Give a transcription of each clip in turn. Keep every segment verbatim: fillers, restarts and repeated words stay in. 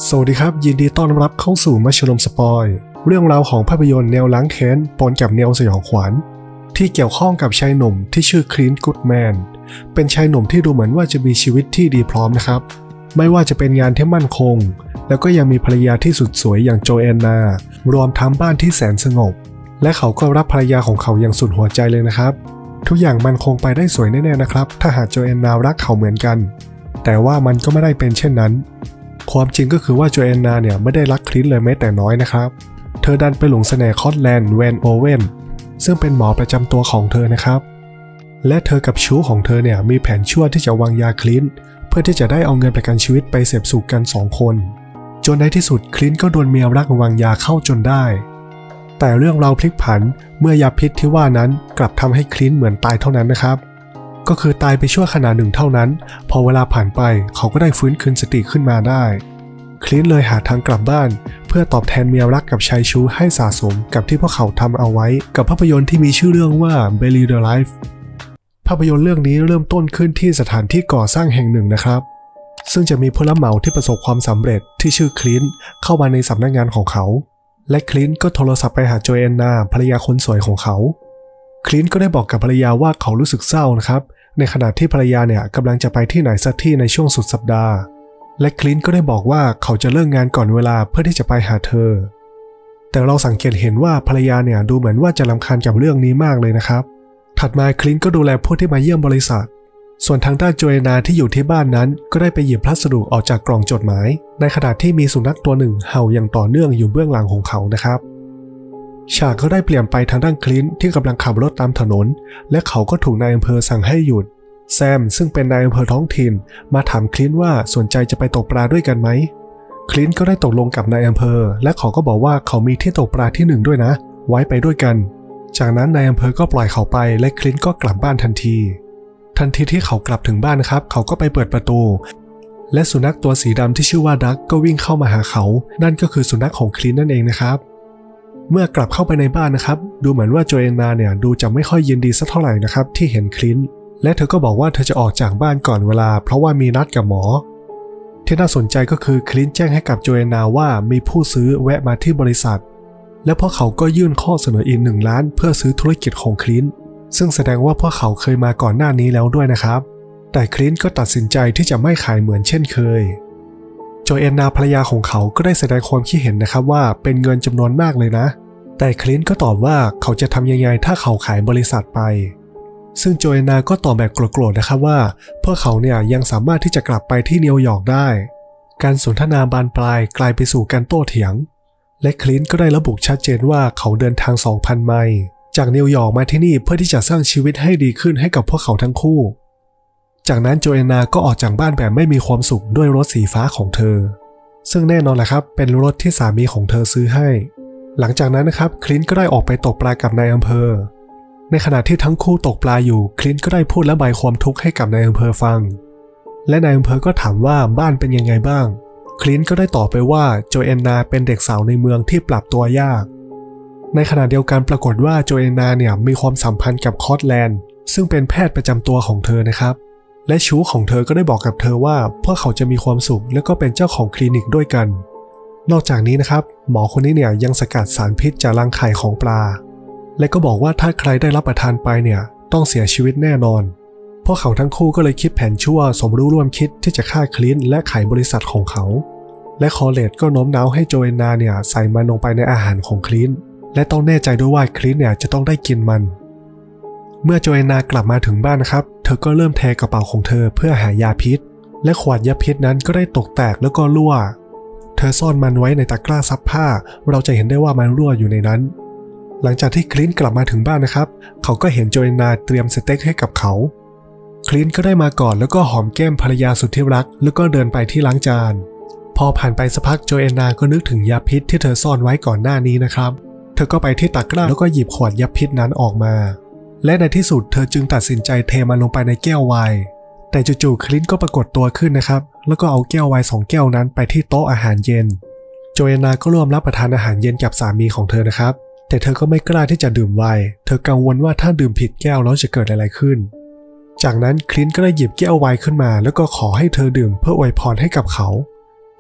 สวัสดีครับยินดีต้อนรับเข้าสู่มัชลมสปอยเรื่องราวของภาพยนตร์แนวล้างแค้นปนกับแนวสยองขวัญที่เกี่ยวข้องกับชายหนุ่มที่ชื่อคลินต์ กูดแมนเป็นชายหนุ่มที่ดูเหมือนว่าจะมีชีวิตที่ดีพร้อมนะครับไม่ว่าจะเป็นงานที่มั่นคงแล้วก็ยังมีภรรยาที่สุดสวยอย่างโจแอนนารวมทั้งบ้านที่แสนสงบและเขาก็รักภรรยาของเขาอย่างสุดหัวใจเลยนะครับทุกอย่างมันคงไปได้สวยแน่ๆนะครับถ้าหากโจแอนนารักเขาเหมือนกันแต่ว่ามันก็ไม่ได้เป็นเช่นนั้นความจริงก็คือว่าโจแอนนาเนี่ยไม่ได้รักคลินต์เลยแม้แต่น้อยนะครับเธอดันไปหลงเสน่ห์คอตแลนด์ แวนโอเวนซึ่งเป็นหมอประจำตัวของเธอนะครับและเธอกับชู้ของเธอเนี่ยมีแผนชั่วที่จะวางยาคลินต์เพื่อที่จะได้เอาเงินประกันชีวิตไปเสพสุขกันสองคนจนในที่สุดคลินต์ก็โดนเมียรักวางยาเข้าจนได้แต่เรื่องราวพลิกผันเมื่อยาพิษที่ว่านั้นกลับทำให้คลินต์เหมือนตายเท่านั้นนะครับก็คือตายไปชั่วขณะหนึ่งเท่านั้นพอเวลาผ่านไปเขาก็ได้ฟื้นคืนสติขึ้นมาได้คลินต์เลยหาทางกลับบ้านเพื่อตอบแทนเมียรักกับชายชู้ให้สะสมกับที่พวกเขาทำเอาไว้กับภาพยนตร์ที่มีชื่อเรื่องว่า Bury the Life ภาพยนตร์เรื่องนี้เริ่มต้นขึ้นที่สถานที่ก่อสร้างแห่งหนึ่งนะครับซึ่งจะมีผู้รับเหมาที่ประสบความสำเร็จที่ชื่อคลินต์เข้ามาในสำนักงานของเขาและคลินต์ก็โทรศัพท์ไปหาโจแอนนาภรรยาคนสวยของเขาคลินต์ก็ได้บอกกับภรรยาว่าเขารู้สึกเศร้านะครับในขณะที่ภรรยาเนี่ยกำลังจะไปที่ไหนสักที่ในช่วงสุดสัปดาห์และคลินต์ก็ได้บอกว่าเขาจะเลิกงานก่อนเวลาเพื่อที่จะไปหาเธอแต่เราสังเกตเห็นว่าภรรยาเนี่ยดูเหมือนว่าจะรำคาญกับเรื่องนี้มากเลยนะครับถัดมาคลินต์ก็ดูแลผู้ที่มาเยี่ยมบริษัทส่วนทางด้านโจแอนนาที่อยู่ที่บ้านนั้นก็ได้ไปหยิบพัสดุออกจากกล่องจดหมายในขณะที่มีสุนัขตัวหนึ่งเห่าอย่างต่อเนื่องอยู่เบื้องหลังของเขานะครับฉากก็ได้เปลี่ยนไปทางด้านคลินต์ที่กำลังขับรถตามถนนและเขาก็ถูกนายอำเภอสั่งให้หยุดแซมซึ่งเป็นนายอำเภอท้องถิ่นมาถามคลินต์ว่าสนใจจะไปตกปลาด้วยกันไหมคลินต์ก็ได้ตกลงกับนายอำเภอและเขาก็บอกว่าเขามีที่ตกปลาที่หนึ่งด้วยนะไว้ไปด้วยกันจากนั้นนายอำเภอก็ปล่อยเขาไปและคลินต์ก็กลับบ้านทันทีทันทีที่เขากลับถึงบ้านนะครับเขาก็ไปเปิดประตูและสุนัขตัวสีดำที่ชื่อว่าดักก็วิ่งเข้ามาหาเขานั่นก็คือสุนัขของคลินต์นั่นเองนะครับเมื่อกลับเข้าไปในบ้านนะครับดูเหมือนว่าโจแอนนาเนี่ยดูจะไม่ค่อยยินดีสักเท่าไหร่นะครับที่เห็นคลินต์และเธอก็บอกว่าเธอจะออกจากบ้านก่อนเวลาเพราะว่ามีนัดกับหมอที่น่าสนใจก็คือคลินต์แจ้งให้กับโจแอนนาว่ามีผู้ซื้อแวะมาที่บริษัทและพวกเขาก็ยื่นข้อเสนออีกหนึ่งล้านเพื่อซื้อธุรกิจของคลินต์ซึ่งแสดงว่าพวกเขาเคยมาก่อนหน้านี้แล้วด้วยนะครับแต่คลินต์ก็ตัดสินใจที่จะไม่ขายเหมือนเช่นเคยโจแอนนาภรรยาของเขาก็ได้แสดงความคิดเห็นนะครับว่าเป็นเงินจำนวนมากเลยนะแต่คลินต์ก็ตอบว่าเขาจะทำยังไงถ้าเขาขายบริษัทไปซึ่งโจแอนนาก็ตอบแบบโกรธๆนะครับว่าพวกเขาเนี่ยยังสามารถที่จะกลับไปที่นิวยอร์กได้การสนทนาบานปลายกลายไปสู่การโต้เถียงและคลินต์ก็ได้ระบุชัดเจนว่าเขาเดินทาง สองพัน ไมล์จากนิวยอร์กมาที่นี่เพื่อที่จะสร้างชีวิตให้ดีขึ้นให้กับพวกเขาทั้งคู่จากนั้นโจแอนนาก็ออกจากบ้านแบบไม่มีความสุขด้วยรถสีฟ้าของเธอซึ่งแน่นอนแหละครับเป็นรถที่สามีของเธอซื้อให้หลังจากนั้นนะครับคลินต์ก็ได้ออกไปตกปลากับนายอำเภอในขณะที่ทั้งคู่ตกปลาอยู่คลินต์ก็ได้พูดระบายความทุกข์ให้กับนายอำเภอฟังและนายอำเภอก็ถามว่าบ้านเป็นยังไงบ้างคลินต์ก็ได้ตอบไปว่าโจแอนนาเป็นเด็กสาวในเมืองที่ปรับตัวยากในขณะเดียวกันปรากฏว่าโจแอนนาเนี่ยมีความสัมพันธ์กับคอตแลนด์ซึ่งเป็นแพทย์ประจำตัวของเธอนะครับและชู้ของเธอก็ได้บอกกับเธอว่าพวกเขาจะมีความสุขและก็เป็นเจ้าของคลินิกด้วยกันนอกจากนี้นะครับหมอคนนี้เนี่ยยังสกัดสารพิษจากรังไข่ของปลาและก็บอกว่าถ้าใครได้รับประทานไปเนี่ยต้องเสียชีวิตแน่นอนพวกเขาทั้งคู่ก็เลยคิดแผนชั่วสมรู้ร่วมคิดที่จะฆ่าคลินต์และขายบริษัทของเขาและคอเลตก็โน้มน้าวให้โจแอนนาเนี่ยใส่มันลงไปในอาหารของคลินต์และต้องแน่ใจด้วยว่าคลินต์เนี่ยจะต้องได้กินมันเมื่อโจแอนนากลับมาถึงบ้านนะครับเธอก็เริ่มเทกระเป๋าของเธอเพื่อหายาพิษและขวดยาพิษนั้นก็ได้ตกแตกแล้วก็รั่วเธอซ่อนมันไว้ในตะกร้าซักผ้าเราจะเห็นได้ว่ามันรั่วอยู่ในนั้นหลังจากที่คลินต์กลับมาถึงบ้านนะครับเขาก็เห็นโจแอนนาเตรียมสเต็กให้กับเขาคลินต์ก็ได้มาก่อนแล้วก็หอมแก้มภรรยาสุดที่รักแล้วก็เดินไปที่ล้างจานพอผ่านไปสักพักโจแอนนาก็นึกถึงยาพิษที่เธอซ่อนไว้ก่อนหน้านี้นะครับเธอก็ไปที่ตะกร้าแล้วก็หยิบขวดยาพิษนั้นออกมาและในที่สุดเธอจึงตัดสินใจเทมันลงไปในแก้วไวน์แต่จู่ๆคลินต์ก็ปรากฏตัวขึ้นนะครับแล้วก็เอาแก้วไวน์สองแก้วนั้นไปที่โต๊ะอาหารเย็นโจแอนนาก็ร่วมรับประทานอาหารเย็นกับสามีของเธอนะครับแต่เธอก็ไม่กล้าที่จะดื่มไวน์เธอกังวลว่าถ้าดื่มผิดแก้วแล้วจะเกิดอะไรขึ้นจากนั้นคลินต์ก็ได้หยิบแก้วไวน์ขึ้นมาแล้วก็ขอให้เธอดื่มเพื่ออวยพรให้กับเขา แ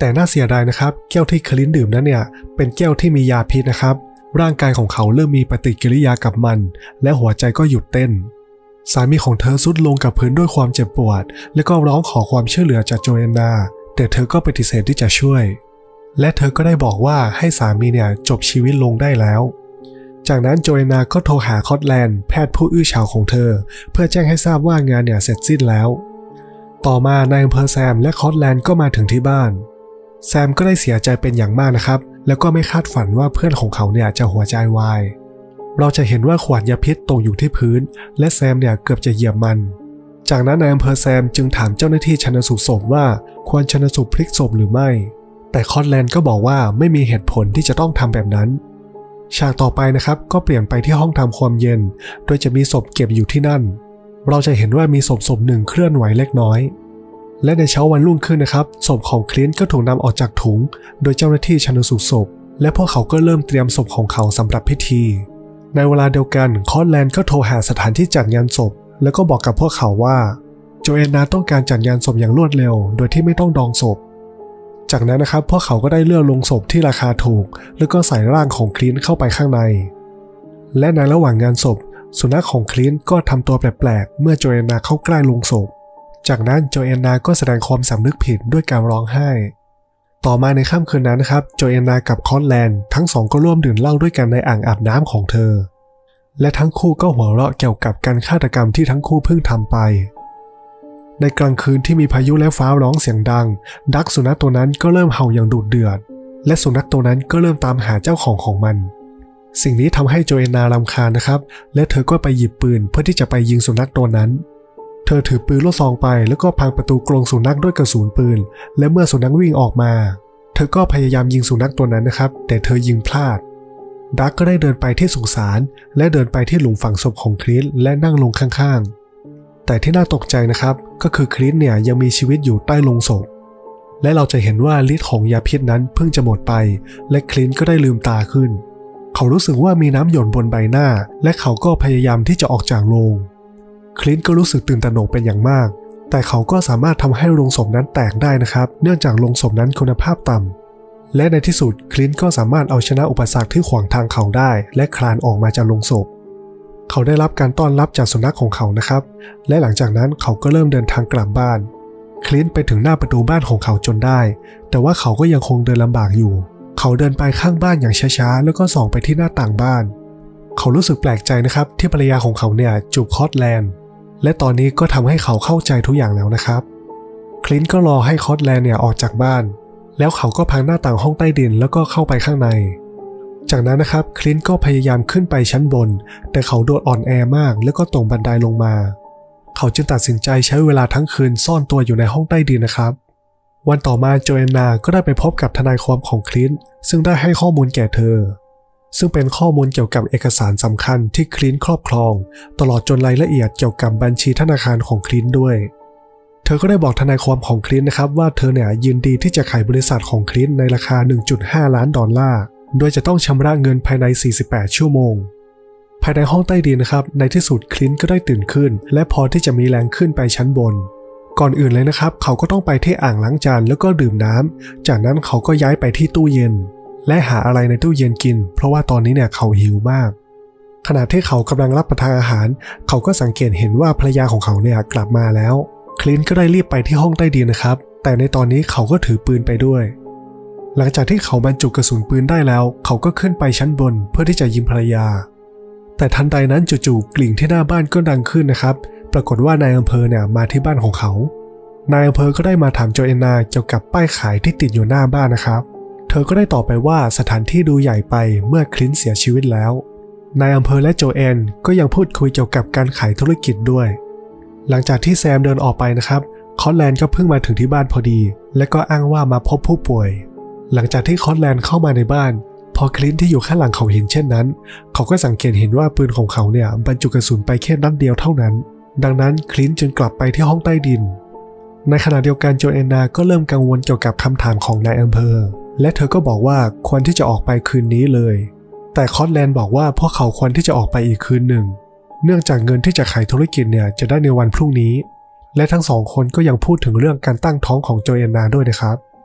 แต่น่าเสียดายนะครับแก้วที่คลินต์ดื่มนั้นเนี่ยเป็นแก้วที่มียาพิษนะครับร่างกายของเขาเริ่มมีปฏิกิริยากับมันและหัวใจก็หยุดเต้นสามีของเธอทรุดลงกับพื้นด้วยความเจ็บปวดและก็ร้องขอความช่วยเหลือจากโจแอนนาแต่เธอก็ปฏิเสธที่จะช่วยและเธอก็ได้บอกว่าให้สามีเนี่ยจบชีวิตลงได้แล้วจากนั้นโจแอนนาก็โทรหาคอตแลนด์แพทย์ผู้อื้อฉาวของเธอเพื่อแจ้งให้ทราบว่างานเนี่ยเสร็จสิ้นแล้วต่อมานายอำเภอแซมและคอตแลนด์ก็มาถึงที่บ้านแซมก็ได้เสียใจเป็นอย่างมากนะครับแล้วก็ไม่คาดฝันว่าเพื่อนของเขาเนี่ยจะหัวใจวายเราจะเห็นว่าขวดยาพิษตกอยู่ที่พื้นและแซมเนี่ยเกือบจะเหยียบมันจากนั้นนายอำเภอแซมจึงถามเจ้าหน้าที่ชันสูตรศพว่าควรชันสูตรพลิกศพหรือไม่แต่คอตแลนด์ก็บอกว่าไม่มีเหตุผลที่จะต้องทำแบบนั้นฉากต่อไปนะครับก็เปลี่ยนไปที่ห้องทำความเย็นโดยจะมีศพเก็บอยู่ที่นั่นเราจะเห็นว่ามีศพศพหนึ่งเคลื่อนไหวเล็กน้อยและในเช้าวันรุ่งขึ้นนะครับศพของคลินต์ก็ถูกนำออกจากถุงโดยเจ้าหน้าที่ชันสูตรศพและพวกเขาก็เริ่มเตรียมศพของเขาสำหรับพิธีในเวลาเดียวกันคอตแลนด์ก็โทรหาสถานที่จัดงานศพแล้วก็บอกกับพวกเขาว่าโจแอนนาต้องการจัดงานศพอย่างรวดเร็วโดยที่ไม่ต้องดองศพจากนั้นนะครับพวกเขาก็ได้เลือกลงศพที่ราคาถูกแล้วก็ใส่ร่างของคลินต์เข้าไปข้างในและในระหว่างงานศพสุนัขของคลินต์ก็ทำตัวแปลกๆเมื่อโจแอนนาเข้าใกล้ลงศพจากนั้นโจแอนนาก็แสดงความสำนึกผิดด้วยการร้องไห้ต่อมาในค่ำคืนนั้นนะครับโจแอนนากับคอตแลนด์ทั้งสองก็ร่วมดื่มเหล้าด้วยกันในอ่างอาบน้ำของเธอและทั้งคู่ก็หัวเราะเกี่ยวกับการฆาตกรรมที่ทั้งคู่เพิ่งทำไปในกลางคืนที่มีพายุและฟ้าร้องเสียงดังดักสุนัขตัวนั้นก็เริ่มเห่าอย่างดุเดือดและสุนัขตัวนั้นก็เริ่มตามหาเจ้าของของมันสิ่งนี้ทำให้โจแอนนารำคาญนะครับและเธอก็ไปหยิบปืนเพื่อที่จะไปยิงสุนัขตัวนั้นเธอถือปืนลูกซองไปแล้วก็พังประตูกรงสุนัขด้วยกระสุนปืนและเมื่อสุนัขวิ่งออกมาเธอก็พยายามยิงสุนัขตัวนั้นนะครับแต่เธอยิงพลาดดักก็ได้เดินไปที่สุสานและเดินไปที่หลุมฝังศพของคลินต์และนั่งลงข้างๆแต่ที่น่าตกใจนะครับก็คือคลินต์เนี่ยยังมีชีวิตอยู่ใต้โลงศพและเราจะเห็นว่าฤทธิ์ของยาพิษนั้นเพิ่งจะหมดไปและคลินต์ก็ได้ลืมตาขึ้นเขารู้สึกว่ามีน้ำหยดบนใบหน้าและเขาก็พยายามที่จะออกจากโลงคลินต์ก็รู้สึกตื่นตระหนกเป็นอย่างมากแต่เขาก็สามารถทำให้โลงศพนั้นแตกได้นะครับเนื่องจากโลงศพนั้นคุณภาพต่ำและในที่สุดคลินต์ก็สามารถเอาชนะอุปสรรคที่ขวางทางเขาได้และคลานออกมาจากโลงศพเขาได้รับการต้อนรับจากสุนัขของเขานะครับและหลังจากนั้นเขาก็เริ่มเดินทางกลับบ้านคลินต์ไปถึงหน้าประตูบ้านของเขาจนได้แต่ว่าเขาก็ยังคงเดินลำบากอยู่เขาเดินไปข้างบ้านอย่างช้าๆแล้วก็ส่องไปที่หน้าต่างบ้านเขารู้สึกแปลกใจนะครับที่ภรรยาของเขาเนี่ยจูบคอตแลนด์และตอนนี้ก็ทำให้เขาเข้าใจทุกอย่างแล้วนะครับคลินต์ก็รอให้คอตแลนด์เนี่ยออกจากบ้านแล้วเขาก็พังหน้าต่างห้องใต้ดินแล้วก็เข้าไปข้างในจากนั้นนะครับคลินต์ก็พยายามขึ้นไปชั้นบนแต่เขาโดดอ่อนแอมากแล้วก็ตกบันไดลงมาเขาจึงตัดสินใจใช้เวลาทั้งคืนซ่อนตัวอยู่ในห้องใต้ดินนะครับวันต่อมาโจแอนนาก็ได้ไปพบกับทนายความของคลินต์ซึ่งได้ให้ข้อมูลแก่เธอซึ่งเป็นข้อมูลเกี่ยวกับเอกสารสำคัญที่คลินต์ครอบครองตลอดจนรายละเอียดเกี่ยวกับบัญชีธนาคารของคลินต์ด้วยเธอก็ได้บอกทนายความของคลินต์นะครับว่าเธอเนี่ยยินดีที่จะขายบริษัทของคลินต์ในราคา หนึ่งจุดห้า ล้านดอลลาร์โดยจะต้องชำระเงินภายในสี่สิบแปดชั่วโมงภายในห้องใต้ดินนะครับในที่สุดคลินต์ก็ได้ตื่นขึ้นและพอที่จะมีแรงขึ้นไปชั้นบนก่อนอื่นเลยนะครับเขาก็ต้องไปที่อ่างล้างจานแล้วก็ดื่มน้ำจากนั้นเขาก็ย้ายไปที่ตู้เย็นและหาอะไรในตู้เย็นกินเพราะว่าตอนนี้เนี่ยเขาหิวมากขณะที่เขากำลังรับประทานอาหารเขาก็สังเกตเห็นว่าภรรยาของเขาเนี่ยกลับมาแล้วคลินต์ก็ได้รีบไปที่ห้องใต้ดินนะครับแต่ในตอนนี้เขาก็ถือปืนไปด้วยหลังจากที่เขาบรรจุกระสุนปืนได้แล้วเขาก็ขึ้นไปชั้นบนเพื่อที่จะยิงภรรยาแต่ทันใดนั้นจู่ๆกลิ่งที่หน้าบ้านก็ดังขึ้นนะครับปรากฏว่านายอำเภอเนี่ยมาที่บ้านของเขานายอำเภอก็ได้มาถามโจแอนนาเกี่ยวกับป้ายขายที่ติดอยู่หน้าบ้านนะครับเธอก็ได้ตอบไปว่าสถานที่ดูใหญ่ไปเมื่อคลินต์เสียชีวิตแล้วนายอำเภอและโจแอนก็ยังพูดคุยเกี่ยวกับการขายธุรกิจด้วยหลังจากที่แซมเดินออกไปนะครับคอตแลนด์ก็เพิ่งมาถึงที่บ้านพอดีและก็อ้างว่ามาพบผู้ป่วยหลังจากที่คอตแลนด์เข้ามาในบ้านพอคลินต์ที่อยู่ข้างหลังเขาเห็นเช่นนั้นเขาก็สังเกตเห็นว่าปืนของเขาเนี่ยบรรจุกระสุนไปแค่นัดเดียวเท่านั้นดังนั้นคลินต์จึงกลับไปที่ห้องใต้ดินในขณะเดียวกันโจแอนนาก็เริ่มกังวลเกี่ยวกับคำถามของนายอำเภอและเธอก็บอกว่าควรที่จะออกไปคืนนี้เลยแต่คอตแลนด์บอกว่าพวกเขาควรที่จะออกไปอีกคืนหนึ่งเนื่องจากเงินที่จะขายธุรกิจเนี่ยจะได้ในวันพรุ่งนี้และทั้งสองคนก็ยังพูดถึงเรื่องการตั้งท้องของโจแอนนาด้วยนะครับ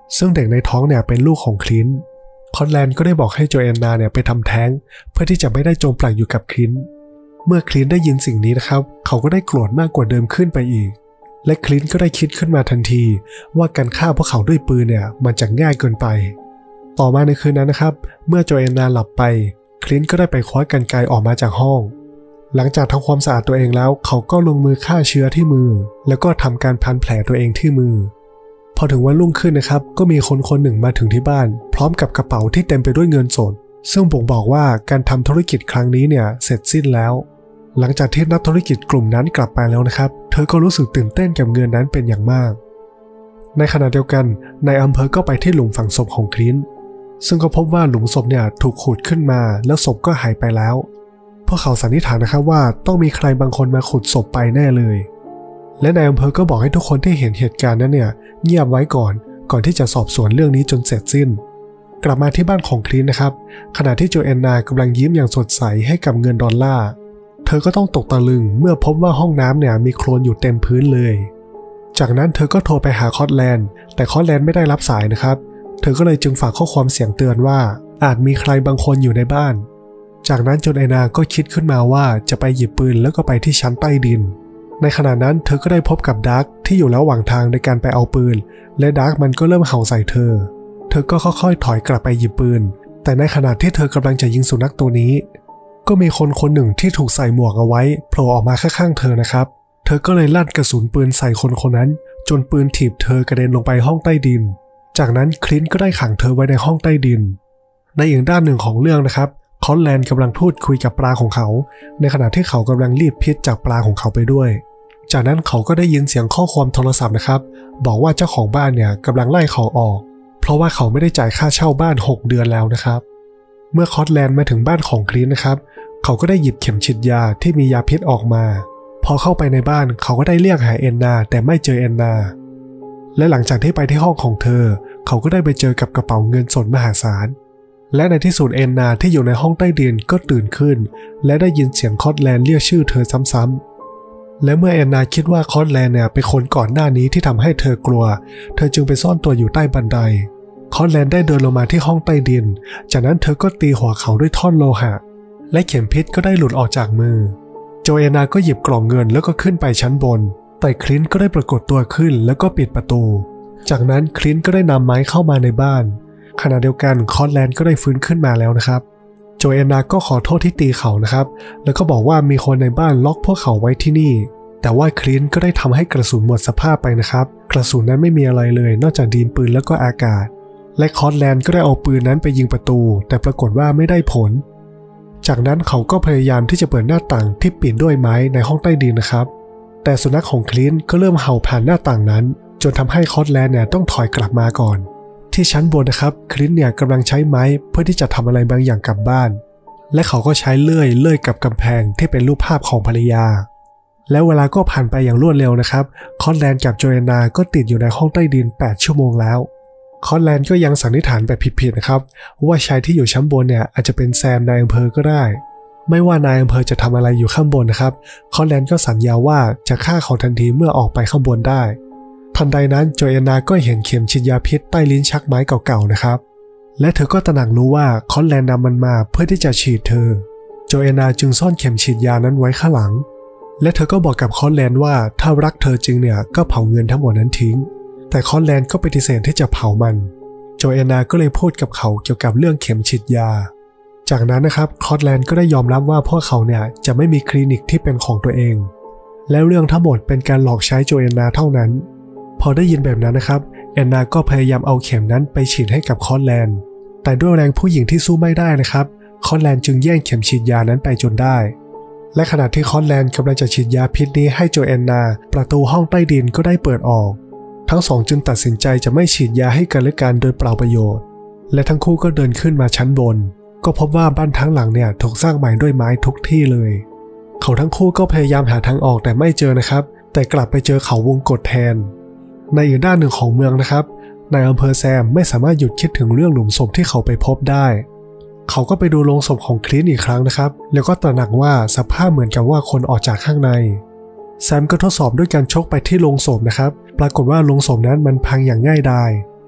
ซึ่งเด็กในท้องเนี่ยเป็นลูกของคลินต์คอนแลนก็ได้บอกให้โจแอนนาเนี่ยไปทำแท้งเพื่อที่จะไม่ได้จมปลักอยู่กับคลินต์เมื่อคลินต์ได้ยินสิ่งนี้นะครับเขาก็ได้โกรธมากกว่าเดิมขึ้นไปอีกและคลินต์ก็ได้คิดขึ้นมาทันทีว่าการฆ่าพวกเขาด้วยปืนเนี่ยมันจะง่ายเกินไปต่อมาในคืนนั้นนะครับเมื่อโจแอนนาหลับไปคลินต์ก็ได้ไปคว้ากรรไกรออกมาจากห้องหลังจากทำความสะอาดตัวเองแล้วเขาก็ลงมือฆ่าเชื้อที่มือแล้วก็ทำการพันแผลตัวเองที่มือพอถึงวันรุ่งขึ้นนะครับก็มีคนคนหนึ่งมาถึงที่บ้านพร้อมกับกระเป๋าที่เต็มไปด้วยเงินสดซึ่งบ่งบอกว่าการทำธุรกิจครั้งนี้เนี่ยเสร็จสิ้นแล้วหลังจากที่นักธุรกิจกลุ่มนั้นกลับไปแล้วนะครับเธอก็รู้สึกตื่นเต้นกับเงินนั้นเป็นอย่างมากในขณะเดียวกันนายอำเภอก็ไปที่หลุมฝังศพของคลินต์ซึ่งก็พบว่าหลุมศพเนี่ยถูกขุดขึ้นมาแล้วศพก็หายไปแล้วพวกเขาสันนิษฐานนะครับว่าต้องมีใครบางคนมาขุดศพไปแน่เลยและนายอำเภอก็บอกให้ทุกคนที่เห็นเหตุการณ์นั้นเนี่ยเงียบไว้ก่อนก่อนที่จะสอบสวนเรื่องนี้จนเสร็จสิ้นกลับมาที่บ้านของคลินต์นะครับขณะที่โจแอนนากำลังยิ้มอย่างสดใสให้กับเงินดอลลาร์เธอก็ต้องตกตะลึงเมื่อพบว่าห้องน้ำเนี่ยมีโคลนอยู่เต็มพื้นเลยจากนั้นเธอก็โทรไปหาคอตแลนด์แต่คอตแลนด์ไม่ได้รับสายนะครับเธอก็เลยจึงฝากข้อความเสียงเตือนว่าอาจมีใครบางคนอยู่ในบ้านจากนั้นโจแอนนาก็คิดขึ้นมาว่าจะไปหยิบปืนแล้วก็ไปที่ชั้นใต้ดินในขณะนั้นเธอก็ได้พบกับดาร์กที่อยู่ระหว่างทางในการไปเอาปืนและดาร์กมันก็เริ่มเห่าใส่เธอเธอก็ค่อยๆถอยกลับไปหยิบปืนแต่ในขณะที่เธอกำลังจะยิงสุนัขตัวนี้ก็มีคนคนหนึ่งที่ถูกใส่หมวกเอาไว้โผล่ออกมาข้างๆเธอนะครับเธอก็เลยลั่นกระสุนปืนใส่คนคนนั้นจนปืนถีบเธอกระเด็นลงไปห้องใต้ดินจากนั้นคลินต์ก็ได้ขังเธอไว้ในห้องใต้ดินในอีกด้านหนึ่งของเรื่องนะครับคอนแลนด์กำลังพูดคุยกับปลาของเขาในขณะที่เขากำลังรีดพิษจากปลาของเขาไปด้วยจากนั้นเขาก็ได้ยินเสียงข้อความโทรศัพท์นะครับบอกว่าเจ้าของบ้านเนี่ยกำลังไล่เขาออกเพราะว่าเขาไม่ได้จ่ายค่าเช่าบ้านหกเดือนแล้วนะครับเมื่อคอนแลนด์มาถึงบ้านของคลินต์นะครับเขาก็ได้หยิบเข็มฉีดยาที่มียาพิษออกมาพอเข้าไปในบ้านเขาก็ได้เรียกหาแอนนาแต่ไม่เจอแอนนาและหลังจากที่ไปที่ห้องของเธอเขาก็ได้ไปเจอกับกระเป๋าเงินสดมหาศาลและในที่สุดแอนนาที่อยู่ในห้องใต้ดินก็ตื่นขึ้นและได้ยินเสียงคอตแลนด์เรียกชื่อเธอซ้ำๆและเมื่อแอนนาคิดว่าคอตแลนด์เนี่ยเป็นคนก่อนหน้านี้ที่ทำให้เธอกลัวเธอจึงไปซ่อนตัวอยู่ใต้บันไดคอตแลนด์ได้เดินลงมาที่ห้องใต้ดินจากนั้นเธอก็ตีหัวเขาด้วยท่อนโลหะและเข็มพิษก็ได้หลุดออกจากมือโจแอนนาก็หยิบกล่องเงินแล้วก็ขึ้นไปชั้นบนแต่คลินต์ก็ได้ปรากฏตัวขึ้นแล้วก็ปิดประตูจากนั้นคลินต์ก็ได้นำไม้เข้ามาในบ้านขณะเดียวกันคอตแลนด์ก็ได้ฟื้นขึ้นมาแล้วนะครับโจแอนนาก็ขอโทษที่ตีเขานะครับแล้วก็บอกว่ามีคนในบ้านล็อกพวกเขาไว้ที่นี่แต่ว่าคลินต์ก็ได้ทำให้กระสุนหมดสภาพไปนะครับกระสุนนั้นไม่มีอะไรเลยนอกจากดินปืนแล้วก็อากาศและคอตแลนด์ก็ได้เอาปืนนั้นไปยิงประตูแต่ปรากฏว่าไม่ได้ผลจากนั้นเขาก็พยายามที่จะเปิดหน้าต่างที่ปิดด้วยไม้ในห้องใต้ดินนะครับแต่สุนัขของคลินต์ก็เริ่มเห่าผ่านหน้าต่างนั้นจนทำให้คอตแลนด์เนี่ยต้องถอยกลับมาก่อนที่ชั้นบนนะครับคลินต์เนี่ยกำลังใช้ไม้เพื่อที่จะทำอะไรบางอย่างกับบ้านและเขาก็ใช้เลื่อยเลื่อยกับกำแพงที่เป็นรูปภาพของภรรยาแล้วเวลาก็ผ่านไปอย่างรวดเร็วนะครับคอตแลนด์กับโจแอนนาก็ติดอยู่ในห้องใต้ดินแปดชั่วโมงแล้วคอตแลนด์ก็ยังสันนิษฐานแบบผิดๆนะครับว่าชายที่อยู่ชั้นบนเนี่ยอาจจะเป็นแซมนายอำเภอก็ได้ไม่ว่านายอำเภอจะทำอะไรอยู่ข้างบนนะครับคอตแลนด์ก็สัญญาว่าจะฆ่าเขาทันทีเมื่อออกไปข้างบนได้ทันใดนั้นโจแอนนาก็เห็นเข็มฉีดยาพิษใต้ลิ้นชักไม้เก่าๆนะครับและเธอก็ตระหนักรู้ว่าคอตแลนด์นำมันมาเพื่อที่จะฉีดเธอโจแอนนาจึงซ่อนเข็มฉีดยานั้นไว้ข้างหลังและเธอก็บอกกับคอตแลนด์ว่าถ้ารักเธอจริงเนี่ยก็เผาเงินทั้งหมดนั้นทิ้งแต่คอตแลนด์ก็ปฏิเสธที่จะเผามันโจแอนนาก็เลยพูดกับเขาเกี่ยวกับเรื่องเข็มฉีดยาจากนั้นนะครับคอตแลนด์ก็ได้ยอมรับว่าพวกเขาเนี่ยจะไม่มีคลินิกที่เป็นของตัวเองและเรื่องทั้งหมดเป็นการหลอกใช้โจแอนนาเท่านั้นพอได้ยินแบบนั้นนะครับแอนนาก็พยายามเอาเข็มนั้นไปฉีดให้กับคอตแลนด์แต่ด้วยแรงผู้หญิงที่สู้ไม่ได้นะครับคอตแลนด์จึงแย่งเข็มฉีดยานั้นไปจนได้และขณะที่คอตแลนด์กำลังจะฉีดยาพิษนี้ให้โจแอนนาประตูห้องใต้ดินก็ได้เปิดออกทั้งสองจึงตัดสินใจจะไม่ฉีดยาให้กันและกันโดยเปล่าประโยชน์และทั้งคู่ก็เดินขึ้นมาชั้นบนก็พบว่าบ้านทั้งหลังเนี่ยถูกสร้างใหม่ด้วยไม้ทุกที่เลยเขาทั้งคู่ก็พยายามหาทางออกแต่ไม่เจอนะครับแต่กลับไปเจอเขาวงกฏแทนในอีกด้านหนึ่งของเมืองนะครับนายอำเภอแซมไม่สามารถหยุดคิดถึงเรื่องหลุมศพที่เขาไปพบได้เขาก็ไปดูโลงศพของคลินต์อีกครั้งนะครับแล้วก็ตระหนักว่าสภาพเหมือนกับว่าคนออกจากข้างในแซมก็ทดสอบด้วยการชกไปที่โลงศพนะครับปรากฏว่าโลงศพนั้นมันพังอย่างง่ายดาย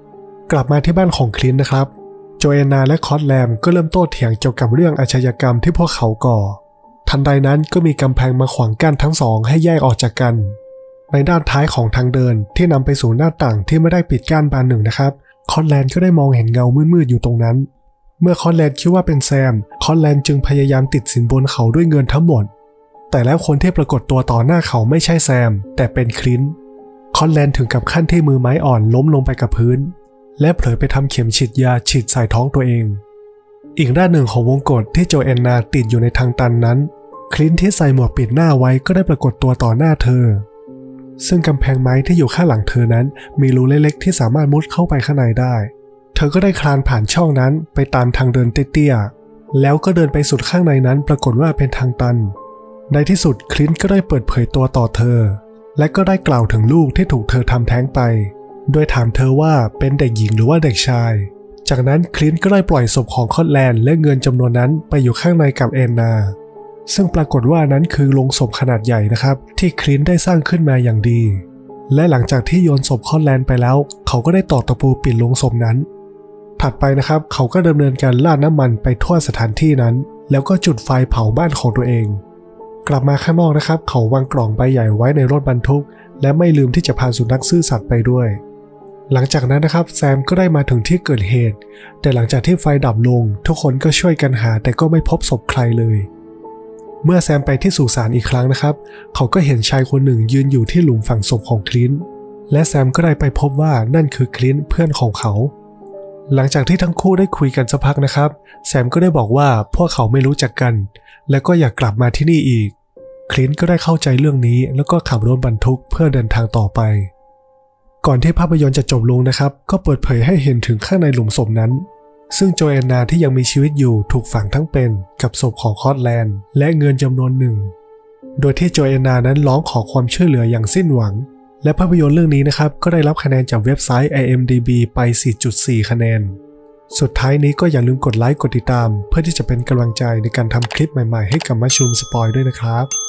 กลับมาที่บ้านของคลินต์นะครับโจแอนนาและคอตแลมก็เริ่มโต้เถียงเกี่ยวกับเรื่องอาชญากรรมที่พวกเขาก่อทันใดนั้นก็มีกำแพงมาขวางกั้นทั้งสองให้แยกออกจากกันในด้านท้ายของทางเดินที่นำไปสู่หน้าต่างที่ไม่ได้ปิดกั้นบานหนึ่งนะครับคอตแลนก็ได้มองเห็นเงามืดๆอยู่ตรงนั้นเมื่อคอตแลนคิดว่าเป็นแซมคอตแลนจึงพยายามติดสินบนเขาด้วยเงินทั้งหมดแต่แล้วคนที่ปรากฏตัวต่อหน้าเขาไม่ใช่แซมแต่เป็นคลินต์คอตแลนถึงกับขั้นที่มือไม้อ่อนล้มลงไปกับพื้นและเผลอไปทำเข็มฉีดยาฉีดใส่ท้องตัวเองอีกด้านหนึ่งของวงกฏที่โจแอนนาติดอยู่ในทางตันนั้นคลินต์ที่ใส่หมวกปิดหน้าไว้ก็ได้ปรากฏตัวต่อหน้าเธอซึ่งกำแพงไม้ที่อยู่ข้างหลังเธอนั้นมีรูเล็กๆที่สามารถมุดเข้าไปข้างในได้เธอก็ได้คลานผ่านช่องนั้นไปตามทางเดินเตี้ยๆแล้วก็เดินไปสุดข้างในนั้นปรากฏว่าเป็นทางตันในที่สุดคลินต์ก็ได้เปิดเผยตัวต่อเธอและก็ได้กล่าวถึงลูกที่ถูกเธอทำแท้งไปโดยถามเธอว่าเป็นเด็กหญิงหรือว่าเด็กชายจากนั้นคลินต์ก็ได้ปล่อยศพของคอตแลนและเงินจำนวนนั้นไปอยู่ข้างในกับแอนนาซึ่งปรากฏว่านั้นคือโลงศพขนาดใหญ่นะครับที่คลินต์ได้สร้างขึ้นมาอย่างดีและหลังจากที่โยนศพคอตแลนไปแล้วเขาก็ได้ตอกตะปูปิดโลงศพนั้นถัดไปนะครับเขาก็ดำเนินการราดน้ำมันไปทั่วสถานที่นั้นแล้วก็จุดไฟเผาบ้านของตัวเองกลับมาข้างนอกนะครับเขาวางกล่องใบใหญ่ไว้ในรถบรรทุกและไม่ลืมที่จะพาสุนัขซื่อสัตย์ไปด้วยหลังจากนั้นนะครับแซมก็ได้มาถึงที่เกิดเหตุแต่หลังจากที่ไฟดับลงทุกคนก็ช่วยกันหาแต่ก็ไม่พบศพใครเลยเมื่อแซมไปที่สุสานอีกครั้งนะครับเขาก็เห็นชายคนหนึ่งยืนอยู่ที่หลุมฝังศพของคลินต์และแซมก็ได้ไปพบว่านั่นคือคลินต์เพื่อนของเขาหลังจากที่ทั้งคู่ได้คุยกันสักพักนะครับแซมก็ได้บอกว่าพวกเขาไม่รู้จักกันและก็อยากกลับมาที่นี่อีกคลินต์ก็ได้เข้าใจเรื่องนี้แล้วก็ขับรถบรรทุกเพื่อเดินทางต่อไปก่อนที่ภาพยนตร์จะจบลงนะครับก็เปิดเผยให้เห็นถึงข้างในหลุมศพนั้นซึ่งโจแอนนาที่ยังมีชีวิตอยู่ถูกฝังทั้งเป็นกับศพของคอตแลนและเงินจำนวนหนึ่งโดยที่โจแอนนานั้นร้องขอความช่วยเหลืออย่างสิ้นหวังและภาพยนตร์เรื่องนี้นะครับก็ได้รับคะแนนจากเว็บไซต์ ไอ เอ็ม ดี บี ไป สี่จุดสี่ คะแนนสุดท้ายนี้ก็อย่าลืมกดไลค์กดติดตามเพื่อที่จะเป็นกำลังใจในการทำคลิปใหม่ๆให้กับมัชชูมสปอยด้วยนะครับ